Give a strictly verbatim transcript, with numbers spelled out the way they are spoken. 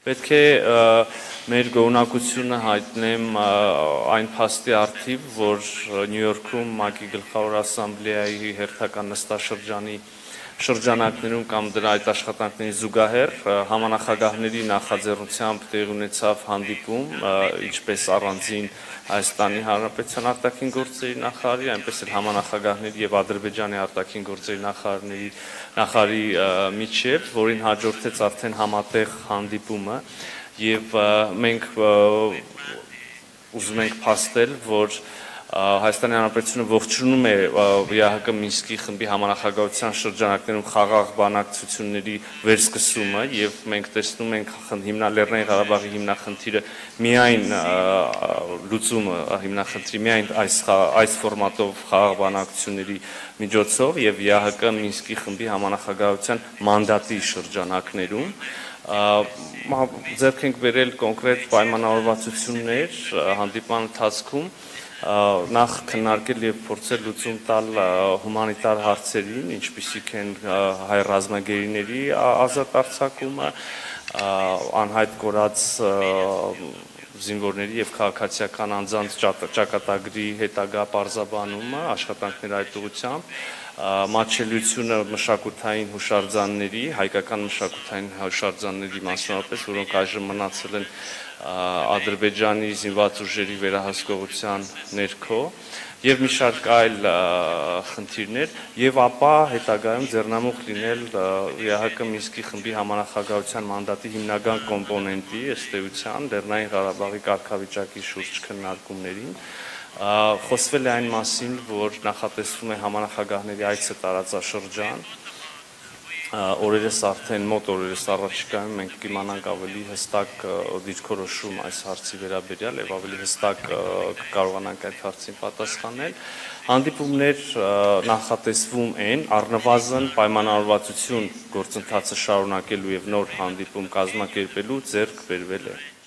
Պետք է մեր գոհունակությունը հայտնեմ այն փաստի առթիվ, որ Նյու Յորքում ՄԱԿ-ի գլխավոր ասամբլեայի հերթական նստաշրջանի շրջանակներում կամ դրա այդ աշխատանքների զուգահեռ համանախագահների նախաձեռնությամբ տեղի ունեցավ հանդիպում, ինչպես առանձին Հայաստանի Հանրապետության արտաքին գործերի նախարարի, այնպես էլ համանախագահների եւ Ադրբեջանի արտաքին գործերի նախարարների նախարարի միջև, որին հաջորդեց արդեն համատեղ հանդիպումը եւ մենք ուզում ենք փաստել, որ Հայաստանի Հանրապետությունը ողջունում է ԵԱՀԿ Մինսկի խմբի համանախագահության շրջանակներում խաղաղ բանակցությունների վերսկսումը եւ մենք տեսնում ենք Լեռնային Ղարաբաղի հիմնախնդիրը միայն լուծումը հիմնախնդրի միայն այս այս ֆորմատով խաղաղ բանակցությունների միջոցով եւ ԵԱՀԿ Մինսկի խմբի համանախագահության մանդատի շրջանակներում ձեռք ենք բերել կոնկրետ պայմանավորվածություններ հանդիպման ընթացքում նախ քննարկել եւ փորձել լուծում տալ հումանիտար հարցերին, ինչպիսիք են հայ ռազմագերիների ազատ արձակումը, անհայտ կորած զինվորների եւ քաղաքացիական անձանց ճակատագրի հետագա պարզաբանումը, աշխատանքներ այդ ուղղությամբ, մատչելիությունը մշակութային հուշարձանների, հայկական մշակութային հուշարձանների մասնավորապես, որոնք այժմ մնացել են Ադրբեջանի զինված ուժերի վերահսկողության ներքո եւ մի շարք այլ խնդիրներ եւ ապա հետագայում ձեռնամուխ լինել ԵԱՀԿ Մինսկի խմբի համանախագահության մանդատի հիմնական կոմպոնենտի ըստ էության Լեռնային Ղարաբաղի կարգավիճակի շուրջ քննարկումներին խոսվել է այն մասին, որ նախատեսվում է համանախագահների այցը տարածաշրջան օրերս արդեն մոտ օրերս առաջիկայում մենք կիմանանք ավելի հստակ դիրքորոշում այս հարցի վերաբերյալ եւ ավելի հստակ կկարողանանք այդ հարցին պատասխանել հանդիպումներ նախատեսվում են առնվազն պայմանավորվածություն գործընթացը շարունակելու եւ նոր հանդիպում կազմակերպելու ձեռք բերվել է